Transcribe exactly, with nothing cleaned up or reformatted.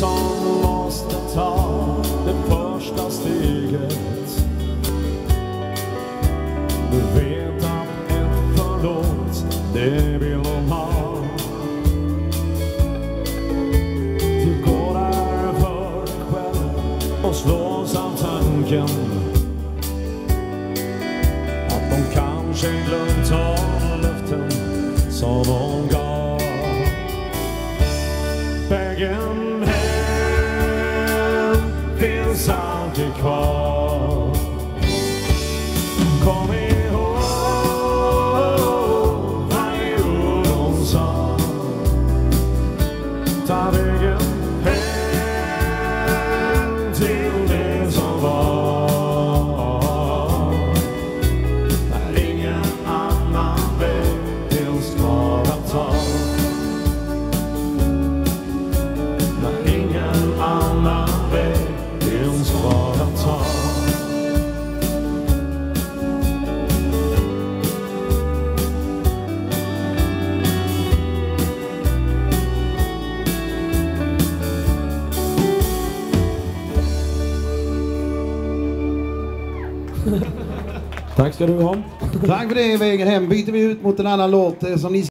som måste ta det första steget. Du vet att ett förlåt, det vill hon ha. Du går där för dig själv och slås av tanken att de kanske glömt av löften som hon gav. Vägen hem finns alltid kvar. Kom ihåg varje ord hon sa. Ta vägen hem till det som var. Där ingen annan väg finns kvar att ta. Där ingen annan väg finns kvar att ta. Tack ska du ha. Tack för det, Vägen hem. Byter vi ut mot en annan låt som ni